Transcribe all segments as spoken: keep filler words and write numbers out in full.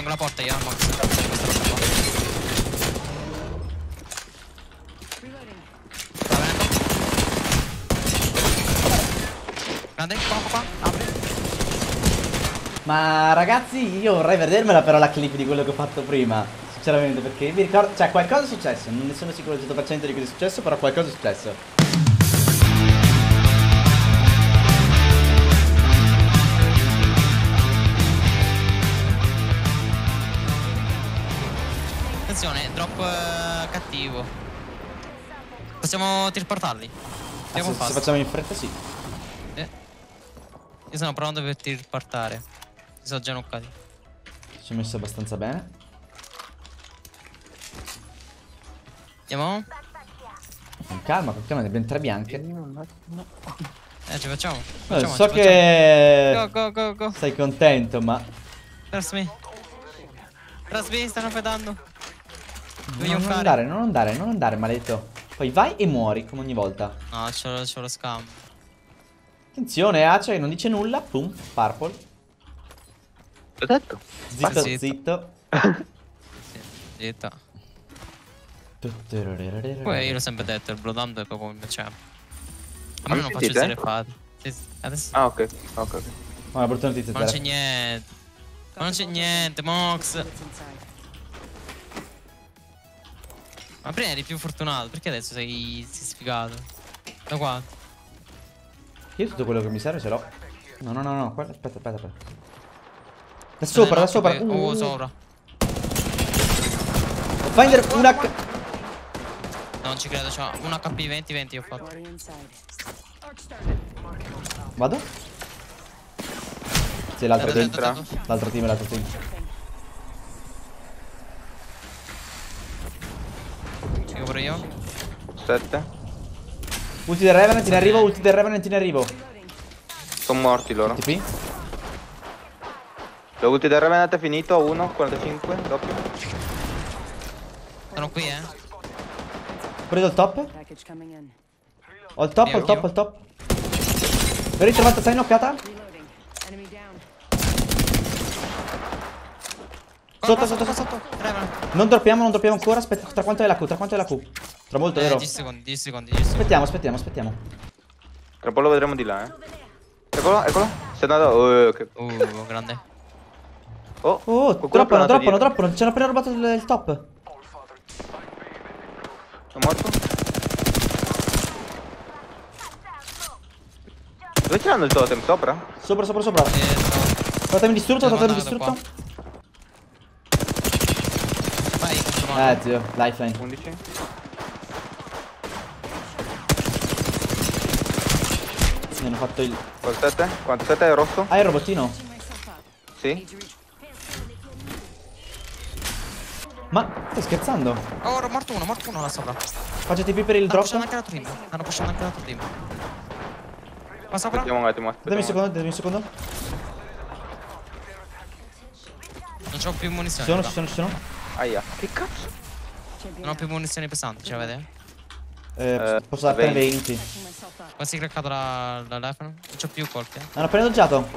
tengo la porta io, Max. Sta venendo. Grande, qua, qua, qua. Apri. Ma ragazzi, io vorrei vedermela però la clip di quello che ho fatto prima. Sinceramente, perché mi ricordo. Cioè, qualcosa è successo. Non ne sono sicuro al cento per cento di cosa è successo, però qualcosa è successo. Attenzione, drop uh, cattivo. Possiamo teleportarli? Ah, se, se facciamo in fretta, sì. Eh. Io sono pronto per teleportare. Mi sono già noccati. Ci ho messo abbastanza bene. Andiamo? Con calma, con calma, ne abbiamo tre bianche. Eh, ci facciamo. Allora, facciamo so ci che facciamo. Go, go, go, go. sei contento, ma Trust me. Trust me, stanno fedando. no, non andare, non andare, non andare, maledetto. Poi vai e muori, come ogni volta. No, c'ho, c'ho lo scambio. Attenzione, Ace che non dice nulla. Pum, purple. L'ho detto. Zitto, Zitto. zitto. Sì, zitta. Poi Poi io l'ho sempre detto, il Blood Hunt è proprio il mio champ. A me Mi non faccio sentite? essere fatti. Sì, sì, adesso. Ah, ok. Ok, ok. Ma una brutta notizia, Ma non c'è Zara. niente. Ma non c'è niente, Mox. Ma prima eri più fortunato, perché adesso sei, sei sfigato? Da qua. Io tutto quello che mi serve ce l'ho. No, no, no, no, guarda, aspetta, aspetta, aspetta. Da sopra, da sopra. Uh, Oh, uh. sopra. Finder una H. No, non ci credo, c'ho un H P venti venti ho fatto. Vado? Sì, l'altro team. Entra. L'altro team, l'altro team. Ci pure io. sette. Ulti del Revenant in arrivo, ulti del Revenant in arrivo. Sono morti loro. T P. L'ulti del Revenant è finito. uno, quarantacinque. Doppio. Sono qui, eh. Ho preso il top. Ho il top, ho il top, ho il top. L'ho ritrovata, sei knockata. Sotto, sotto, sotto, sotto. Revenant. Non droppiamo, non droppiamo ancora. Aspetta, tra quanto è la Q? Tra quanto è la Q? Tra molto, Eh, vero? dieci secondi, dieci secondi, dieci secondi. Aspettiamo, aspettiamo, aspettiamo. Tra un po' lo vedremo di là, eh. Eccolo, eccolo. Si è andato. Oh, che... Uh, grande. oh, Oh, qualcuno ha droppano, planato droppano, dietro. droppano. Ci hanno appena rubato il, il top. Sono morto. Dove ce l'hanno il totem? Sopra? Sopra, sopra, sopra. Eh, Totem distrutto, Devo totem andare da distrutto. vai, controllo. Eh, zio, lifeline. undici. Mi hanno fatto il... quarantasette? quarantasette è rosso? Ah, il robottino. Sì. Ma stai scherzando? Oh, morto uno, morto uno là sopra. Faccio T P per il Stanno drop. pushando anche l'altro team. Stanno pushando anche l'altro team. Qua sopra? Aspettiamo un attimo. Dammi un aspettiamo secondo, dammi un secondo. Non c'ho più Ci munizioni. sono, qua. ci sono, ci sono. un attimo. Aia. Che cazzo? Non ho più munizioni pesanti, ce la vede? Eh, Eh, posso dartene venti. venti. Qua si è craccato la, la telefono. Non c'ho più colpi. Eh. Hanno appena doggiato.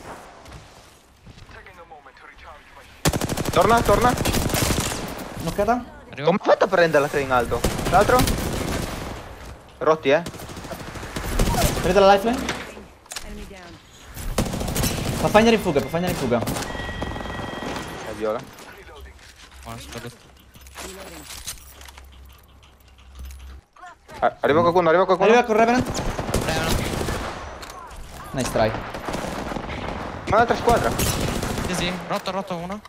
Torna, torna. Knockata. Arrivo. Come hai fatto a prenderla te in alto? L'altro? Rotti, eh? Prendo la lifeline. Pathfinder in fuga, Pathfinder in fuga. È viola. Oh, spero- Ah, arriva qualcuno, arriva qualcuno. Arriva con Revenant. Revenant. Nice try. Ma un'altra squadra. Sì, sì. Rotto, rotto uno.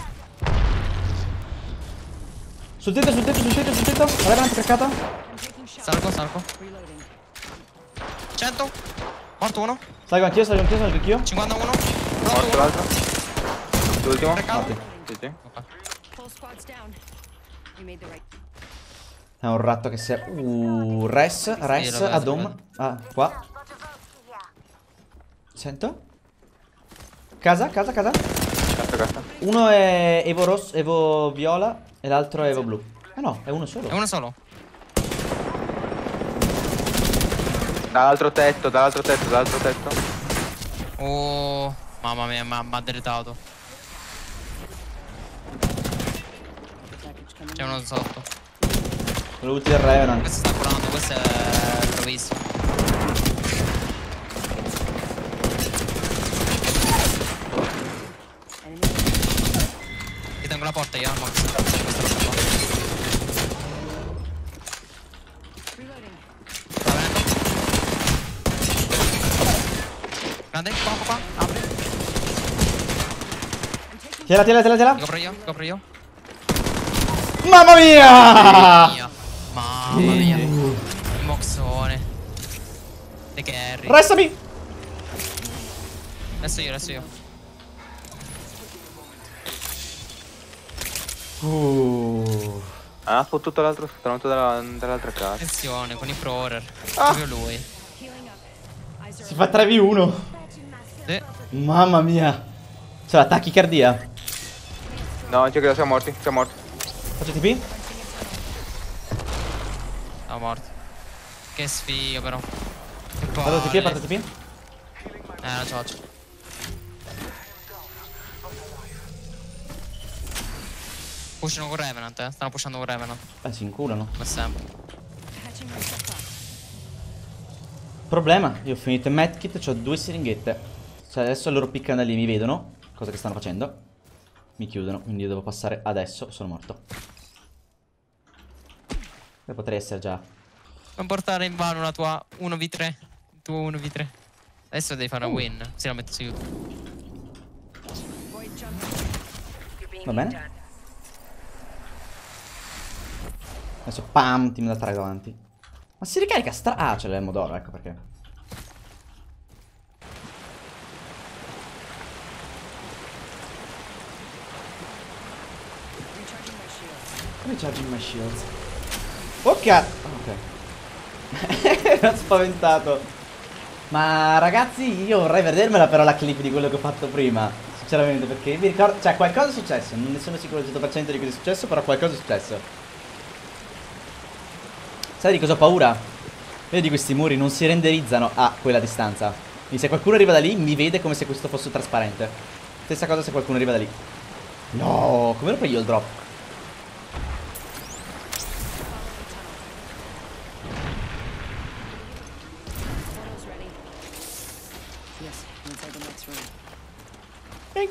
Sul tetto, sul tetto, sul tetto, sul tetto. Revenant craccata. Salgo, salgo. cento. Morto uno. Salgo anch'io, salgo anch'io, salgo anch'io. cinquantuno. Rotto Morto uno. l'altro. L'ultimo. Craccato. Sì, sì. Ok. È un ratto che si è... Uh, res, res, lo vedo, ad lo home. vedo. Ah, qua. Sento. Casa, casa, casa. Cazzo, cazzo. Uno è Evo rosso, Evo viola e l'altro è Evo blu. Eh no, è uno solo. È uno solo. Dall'altro tetto, dall'altro tetto, dall'altro tetto. Oh, mamma mia, mi ha dretato. C'è uno sotto. L'ultimo del Revenant. Questo sta curando, questo è bravissimo. Ti tengo la porta io, Max. Questa roba qua. Sta venendo. Grande, qua, qua, qua. Apri. Tiela, tiela, tiela, tiela. Ti copro io, ti copro io. Mamma mia! Mia. Mamma mia. Il moxone. De carry. Restami! Resto io, resto io. Uh. Ah, ha fottuto l'altro stronzo dalla- dall'altra casa. Attenzione con i pro-horror. Ah. Proprio lui. Si fa tre v uno. Sì. Mamma mia. C'è la tachicardia. No, non c'è che siamo morti, siamo morti. Faccio T P? Siamo morti. Che sfiga però. Che Parto T P, palle. parto T P. Eh, non ce la faccio. Pushano con Revenant, eh. Stanno pushando con Revenant. Eh, si inculano. Come sempre. Problema, io ho finito il medkit, ho due siringhette. Cioè adesso loro piccano da lì, mi vedono. Cosa che stanno facendo. Mi chiudono, quindi io devo passare adesso. Sono morto. E potrei essere già. Non portare in vano la tua uno v tre. Il tuo uno v tre. Adesso devi fare una win. Se la metti su YouTube. Va bene. Adesso pam, team da tre davanti. Ma si ricarica stra... Ah, c'è l'elmo d'oro, ecco perché. Recharging my shields. Ok. Ok. L'ho spaventato. Ma ragazzi, io vorrei vedermela però la clip di quello che ho fatto prima. Sinceramente, perché mi ricordo... Cioè, qualcosa è successo. Non ne sono sicuro al cento per cento di cosa è successo, però qualcosa è successo. Sai di cosa ho paura? Vedi questi muri non si renderizzano a quella distanza. Quindi se qualcuno arriva da lì mi vede come se questo fosse trasparente. Stessa cosa se qualcuno arriva da lì. No, come lo prendi io il drop? Pink.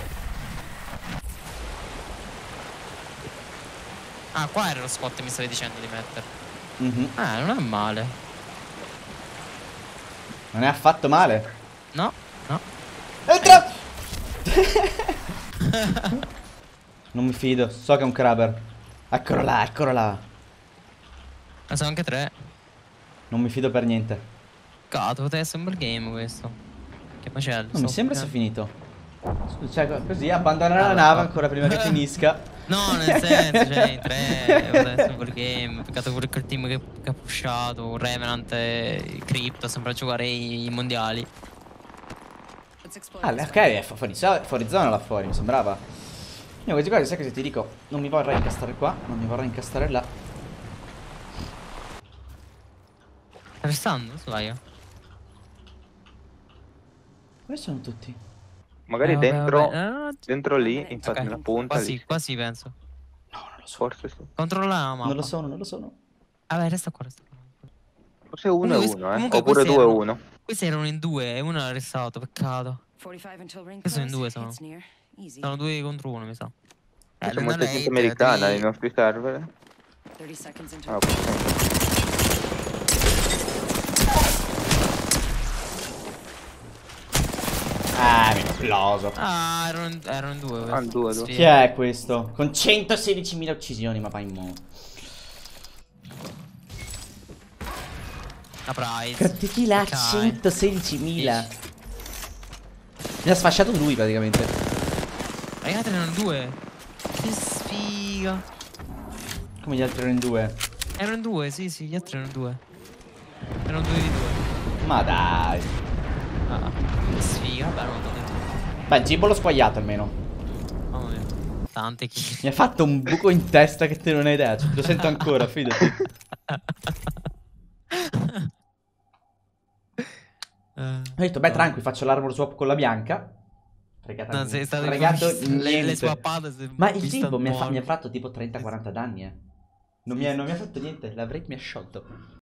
Ah, qua era lo spot che mi stavi dicendo di mettere. Mhm. Ah, non è male. Non è affatto male. No, no. Entra! Non mi fido, so che è un crabber. Eccolo là, eccolo là. Ma sono anche tre. Non mi fido per niente. Cazzo, poteva essere un bel game questo. Che macello. Non mi sto sembra sia facendo. finito. Cioè, così abbandonare la Ah, nave no. ancora prima che finisca. No, nel senso, cioè, in tre poteva essere un bel game. Peccato pure quel team che, che ha pushato. Revenant e Crypto. Sembra giocare i, i mondiali. Ah, ok, è fu- fuori, so- fuori zona là fuori, mi sembrava. Io questi qua, sai cosa ti dico? Non mi vorrei incastrare qua, non mi vorrei incastrare là. Sta restando? Sbaglio. Dove sono tutti? Magari Eh, vabbè, dentro, vabbè. Ah, dentro lì, infatti ok. nella punta Qua sì, lì. qua sì penso. No, non lo so. Forse sì. Controlla la mappa. Non lo sono, non lo sono. Vabbè, resta qua, resta qua. Forse uno e Comunque- uno, eh. comunque Oppure questi due e erano- uno. Questi erano in due e uno era restato, peccato. Questo in due sono. Sono due contro uno, mi sa. Eh, C'è non molta è gente hate, americana devi- nei nostri server. Ah, ok. Ah, mi ha esploso. Ah, erano in, erano in due. Ah, in due, due. Sì. Chi è questo? Con centosedicimila uccisioni, ma vai in mo. La prize. Che là, Ok. centosedicimila. Mi ha sfasciato lui praticamente. Ragazzi, erano in due. Che sfiga. Come gli altri erano in due. Erano in due, sì, sì, gli altri erano in due. Erano due di due. Ma dai. Ah, che sfiga. Vabbè, non l'ho detto. Beh, il Gibbo l'ho squagliato almeno. Mamma mia. Tante kill. Mi ha fatto un buco in testa che te non hai idea. Lo sento ancora, fidati. Eh, Ho detto, beh, tranqui, faccio l'armor swap con la bianca. Fregata No, sei stato fregato le, le niente. swappate. si è Ma il vista tipo mi ha, fa- morto. mi ha fatto tipo trenta quaranta danni, eh. Non, mi ha, non mi ha fatto niente, la break mi ha sciolto.